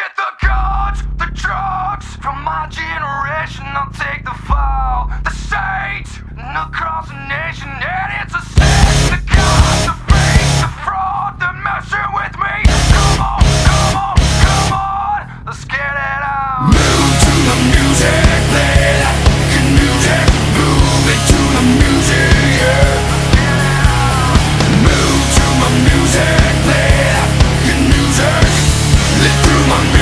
With the guns, the drugs, from my generation, I'll take the fall. The state, and across the nation, and it's a sin. The cops, the fake, the fraud, they're messing with me. Come on, come on, come on, let's get it out. Move to the music, play that fucking music. Move it to the music, yeah. Let's get it out. Move to my music, play that fucking music. Live through my music.